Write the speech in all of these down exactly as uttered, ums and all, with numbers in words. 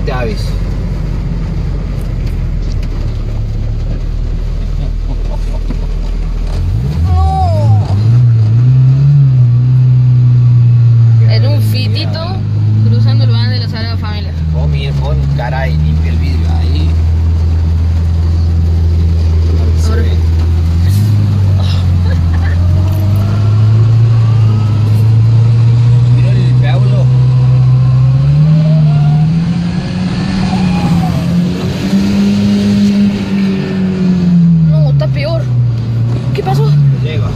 te aviso. En un fitito cruzando el van de la Sagrada Familia. Oh, mira, pon cara y limpia el vidrio ahí. Ahora. Mira el Pablo. No, está peor. ¿Qué pasó? Llego.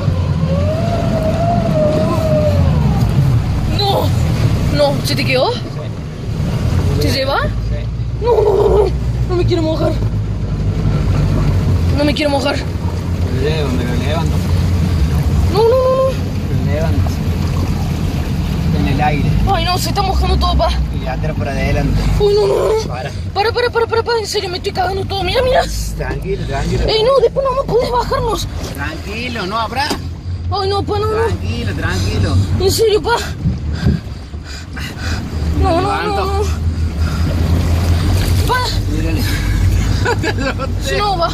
No, no, ¿se te quedó? Sí. ¿Te lleva? Sí. No, no, no, no, no me quiero mojar. No me quiero mojar. Me lo llevo, me lo levanto. No, no, no, Me lo levanto. En el aire. no. Ay, no, se está mojando todo, pa. Y atrás para adelante. Uy, no, no, no. Para. Para, para, para, para, para. En serio, me estoy cagando todo. Mira, mira. Tranquilo, tranquilo. Ey, no, después no, no podés bajarnos. Tranquilo, no habrá. Ay, no, pa, no, no. Tranquilo, tranquilo. En serio, pa. Me No, no, levanto. no, no. Pa. Mírale. No, va.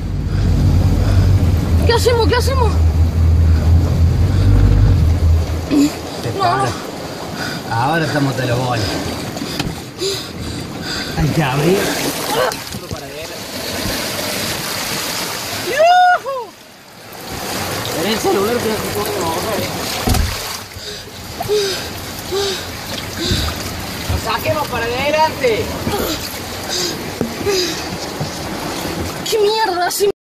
¿Qué hacemos? ¿Qué hacemos? Te No, para. no. Ahora estamos de los boles. Hay que abrir. Para adelante. En el celular que no puedo mover. Lo saquemos para adelante. ¿Qué mierda? Así